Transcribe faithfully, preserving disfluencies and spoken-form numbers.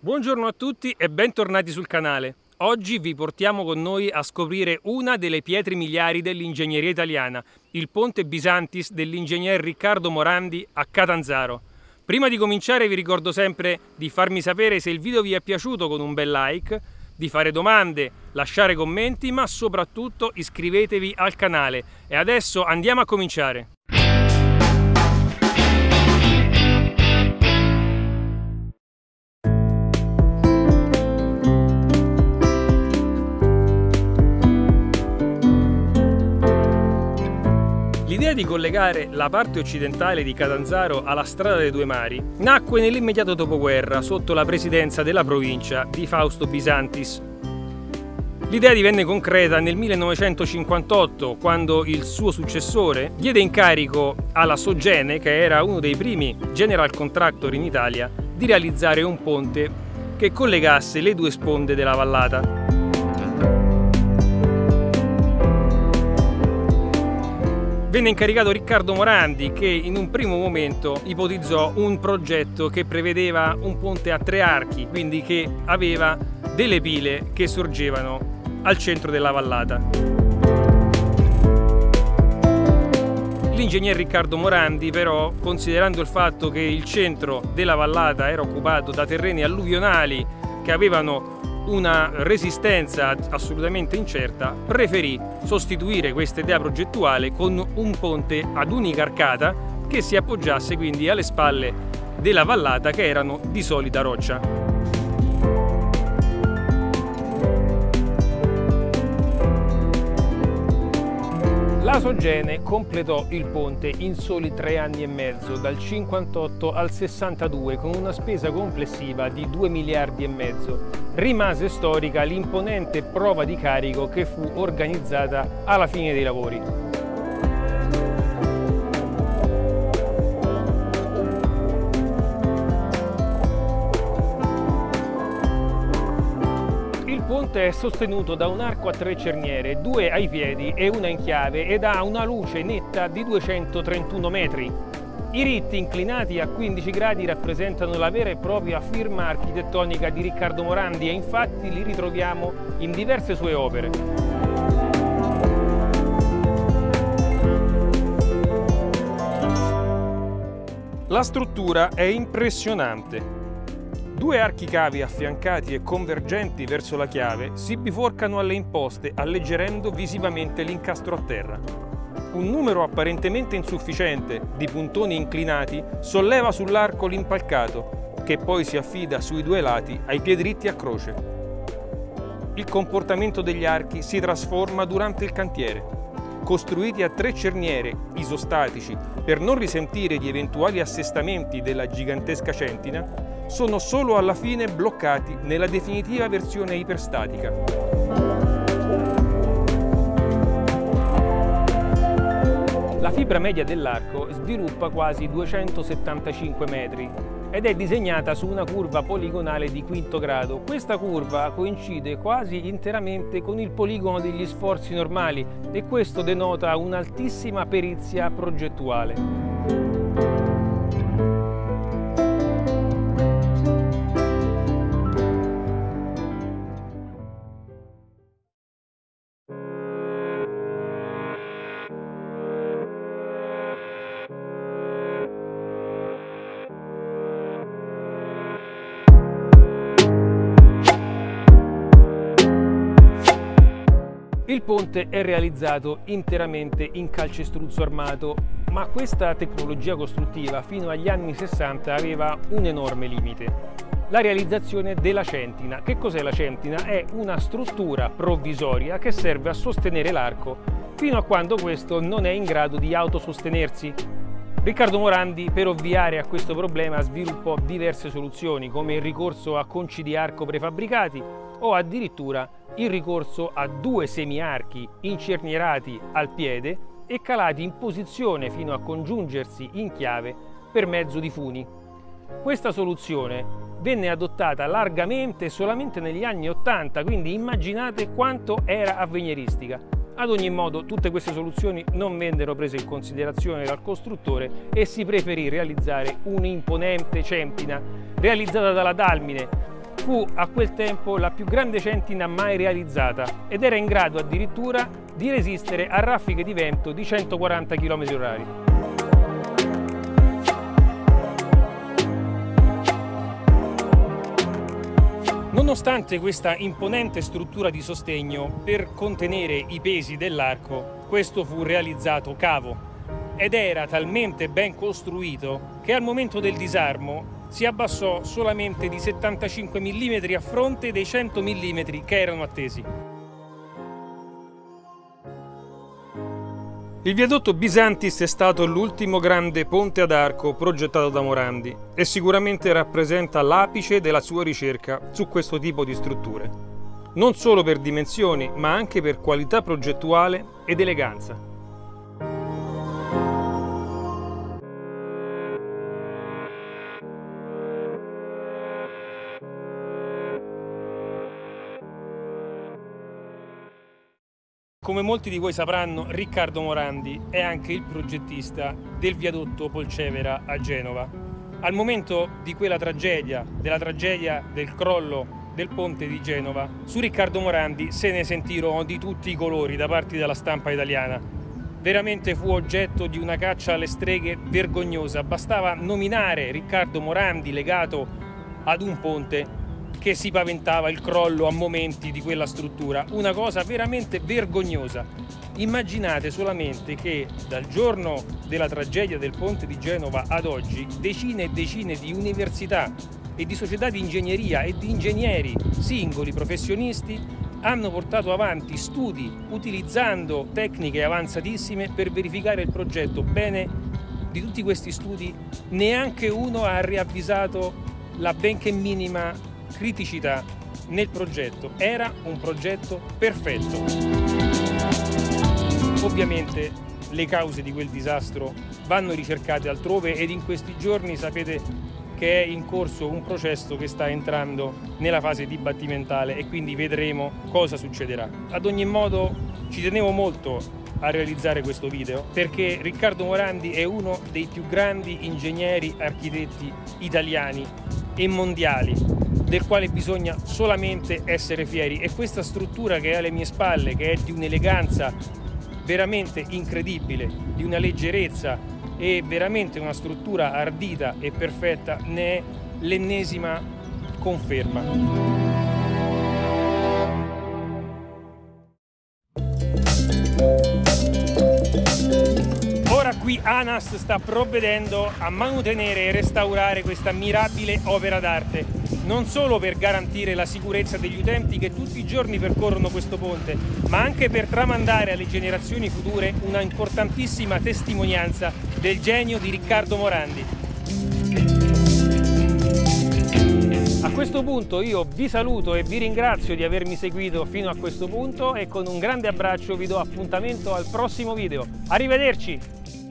Buongiorno a tutti e bentornati sul canale. Oggi vi portiamo con noi a scoprire una delle pietre miliari dell'ingegneria italiana, il ponte Bisantis dell'ingegner Riccardo Morandi a Catanzaro. Prima di cominciare vi ricordo sempre di farmi sapere se il video vi è piaciuto con un bel like, di fare domande, lasciare commenti, ma soprattutto iscrivetevi al canale. E adesso andiamo a cominciare! L'idea di collegare la parte occidentale di Catanzaro alla strada dei due mari nacque nell'immediato dopoguerra sotto la presidenza della provincia di Fausto Bisantis. L'idea divenne concreta nel millenovecentocinquantotto, quando il suo successore diede incarico alla Sogene, che era uno dei primi general contractor in Italia, di realizzare un ponte che collegasse le due sponde della vallata. Venne incaricato Riccardo Morandi, che in un primo momento ipotizzò un progetto che prevedeva un ponte a tre archi, quindi che aveva delle pile che sorgevano al centro della vallata. L'ingegner Riccardo Morandi, però, considerando il fatto che il centro della vallata era occupato da terreni alluvionali che avevano una resistenza assolutamente incerta, preferì sostituire questa idea progettuale con un ponte ad unica arcata che si appoggiasse quindi alle spalle della vallata, che erano di solida roccia. La Sogene completò il ponte in soli tre anni e mezzo, dal cinquantotto al sessantadue, con una spesa complessiva di due miliardi e mezzo. Rimase storica l'imponente prova di carico che fu organizzata alla fine dei lavori. Il ponte è sostenuto da un arco a tre cerniere, due ai piedi e una in chiave, ed ha una luce netta di duecentotrentuno metri. I ritti inclinati a quindici gradi rappresentano la vera e propria firma architettonica di Riccardo Morandi, e infatti li ritroviamo in diverse sue opere. La struttura è impressionante. Due archi cavi affiancati e convergenti verso la chiave si biforcano alle imposte, alleggerendo visivamente l'incastro a terra. Un numero apparentemente insufficiente di puntoni inclinati solleva sull'arco l'impalcato, che poi si affida sui due lati ai piedritti a croce. Il comportamento degli archi si trasforma durante il cantiere. Costruiti a tre cerniere isostatici per non risentire di eventuali assestamenti della gigantesca centina, sono solo alla fine bloccati nella definitiva versione iperstatica. La fibra media dell'arco sviluppa quasi duecentosettantacinque metri ed è disegnata su una curva poligonale di quinto grado. Questa curva coincide quasi interamente con il poligono degli sforzi normali, e questo denota un'altissima perizia progettuale. Il ponte è realizzato interamente in calcestruzzo armato, ma questa tecnologia costruttiva fino agli anni sessanta aveva un enorme limite: la realizzazione della centina. Che cos'è la centina? È una struttura provvisoria che serve a sostenere l'arco fino a quando questo non è in grado di autosostenersi. Riccardo Morandi, per ovviare a questo problema, sviluppò diverse soluzioni, come il ricorso a conci di arco prefabbricati o addirittura il ricorso a due semiarchi incernierati al piede e calati in posizione fino a congiungersi in chiave per mezzo di funi. Questa soluzione venne adottata largamente solamente negli anni ottanta, quindi immaginate quanto era avveniristica. Ad ogni modo, tutte queste soluzioni non vennero prese in considerazione dal costruttore e si preferì realizzare un'imponente centina realizzata dalla Dalmine, fu a quel tempo la più grande centina mai realizzata ed era in grado addirittura di resistere a raffiche di vento di centoquaranta chilometri orari. Nonostante questa imponente struttura di sostegno per contenere i pesi dell'arco, questo fu realizzato cavo ed era talmente ben costruito che al momento del disarmo si abbassò solamente di settantacinque millimetri a fronte dei cento millimetri che erano attesi. Il viadotto Bisantis è stato l'ultimo grande ponte ad arco progettato da Morandi e sicuramente rappresenta l'apice della sua ricerca su questo tipo di strutture, non solo per dimensioni ma anche per qualità progettuale ed eleganza. Come molti di voi sapranno, Riccardo Morandi è anche il progettista del viadotto Polcevera a Genova. Al momento di quella tragedia, della tragedia del crollo del ponte di Genova, su Riccardo Morandi se ne sentirono di tutti i colori da parte della stampa italiana. Veramente fu oggetto di una caccia alle streghe vergognosa. Bastava nominare Riccardo Morandi legato ad un ponte che si paventava il crollo a momenti di quella struttura, una cosa veramente vergognosa. Immaginate solamente che dal giorno della tragedia del ponte di Genova ad oggi decine e decine di università e di società di ingegneria e di ingegneri singoli professionisti hanno portato avanti studi utilizzando tecniche avanzatissime per verificare il progetto. Bene, di tutti questi studi neanche uno ha riavvisato la benché minima criticità nel progetto. Era un progetto perfetto. Ovviamente le cause di quel disastro vanno ricercate altrove ed in questi giorni sapete che è in corso un processo che sta entrando nella fase dibattimentale e quindi vedremo cosa succederà. Ad ogni modo ci tenevo molto a realizzare questo video perché Riccardo Morandi è uno dei più grandi ingegneri architetti italiani e mondiali, del quale bisogna solamente essere fieri, e questa struttura che è alle mie spalle, che è di un'eleganza veramente incredibile, di una leggerezza e veramente una struttura ardita e perfetta, ne è l'ennesima conferma. Ora qui ANAS sta provvedendo a manutenere e restaurare questa mirabile opera d'arte, non solo per garantire la sicurezza degli utenti che tutti i giorni percorrono questo ponte, ma anche per tramandare alle generazioni future una importantissima testimonianza del genio di Riccardo Morandi. A questo punto io vi saluto e vi ringrazio di avermi seguito fino a questo punto e con un grande abbraccio vi do appuntamento al prossimo video. Arrivederci!